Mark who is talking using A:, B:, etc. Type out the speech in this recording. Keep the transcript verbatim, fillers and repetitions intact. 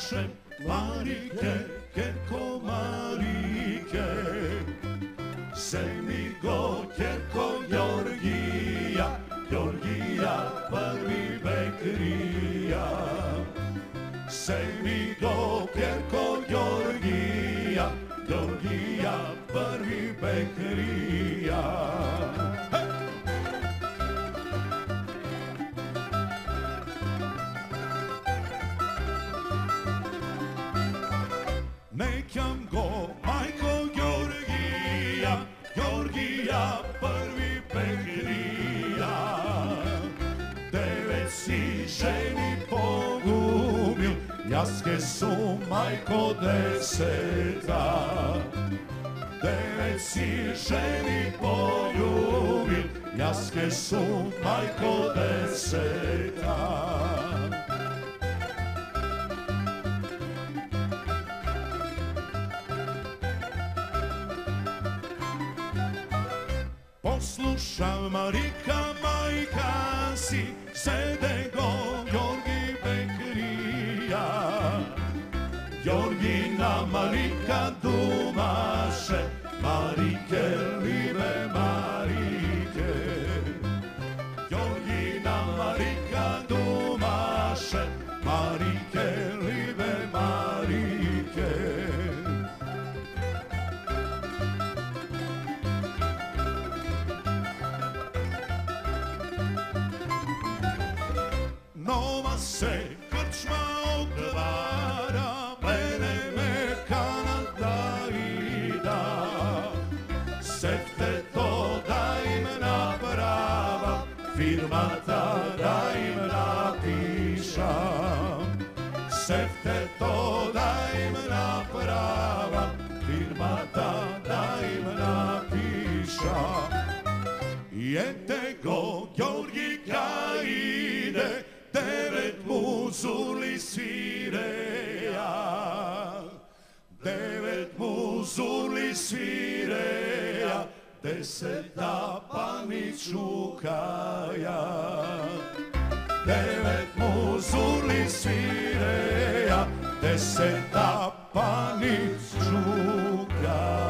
A: naše Marike, Kerko Marike. Semi go Kerko Georgija, Georgija prvi Bekrija. Semi go Kerko Georgija, Georgija prvi Bekrija. Nekam go majko Georgija, Georgija prvi Bekrija. Devet si ženi pogubil, jaske su majko deseta. Devet si ženi poljubil, jaske su majko deseta. Poslušam Marika, majka si, sede go Georgi Bekrija. Georgina Marika dumaše, Marike, libe Marike. Georgina Marika dumaše, Marike, libe Marike. Nova se krčma otvara, mene me Kanada ida. Sefte to da im naprava, firma ta da im napiša. Sefte to da im naprava, firma ta da im napiša. Jete go Georgika ide, devet muzuli svireja. Devet muzuli svireja, deseta pani čukaja. Devet muzuli svireja, deseta pani čukaja.